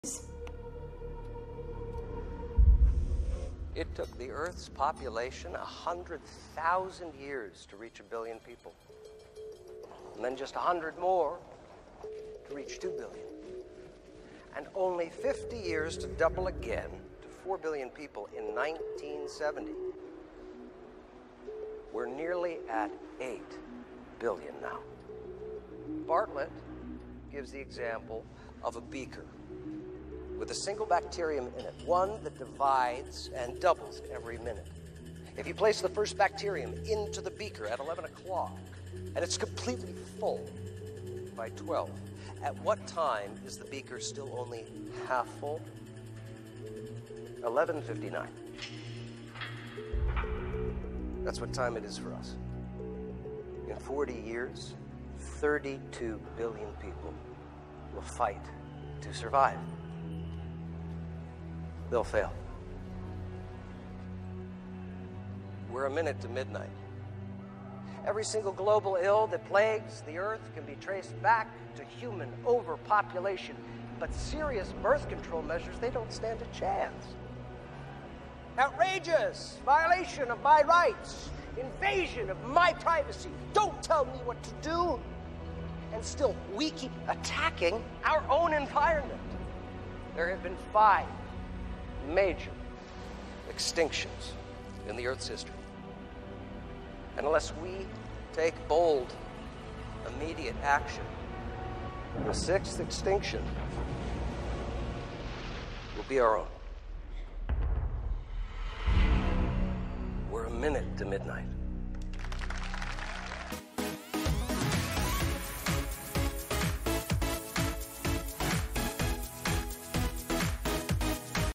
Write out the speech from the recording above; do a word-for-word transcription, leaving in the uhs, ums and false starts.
It took the Earth's population one hundred thousand years to reach a billion people. And then just one hundred more to reach two billion. And only fifty years to double again to four billion people in nineteen seventy. We're nearly at eight billion now. Bartlett gives the example of a beaker with a single bacterium in it, one that divides and doubles every minute. If you place the first bacterium into the beaker at eleven o'clock, and it's completely full by twelve, at what time is the beaker still only half full? eleven fifty-nine. That's what time it is for us. In forty years, thirty-two billion people will fight to survive. They'll fail. We're a minute to midnight. Every single global ill that plagues the Earth can be traced back to human overpopulation, but serious birth control measures, they don't stand a chance. Outrageous violation of my rights, invasion of my privacy. Don't tell me what to do. And still, we keep attacking our own environment. There have been five major extinctions in the Earth's history. And unless we take bold, immediate action, the sixth extinction will be our own. We're a minute to midnight.